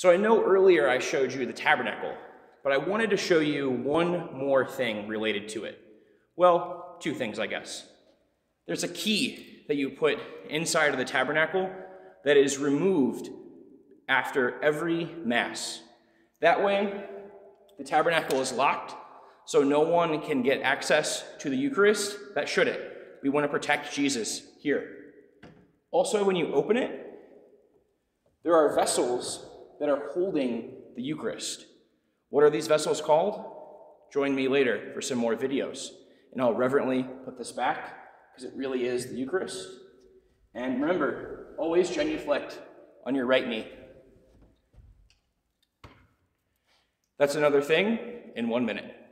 So I know earlier I showed you the tabernacle, but I wanted to show you one more thing related to it. Well, two things, I guess. There's a key that you put inside of the tabernacle that is removed after every Mass. That way, the tabernacle is locked, so no one can get access to the Eucharist. That shouldn't. We want to protect Jesus here. Also, when you open it, there are vessels that are holding the Eucharist. What are these vessels called? Join me later for some more videos. And I'll reverently put this back, because it really is the Eucharist. And remember, always genuflect on your right knee. That's another thing in 1 minute.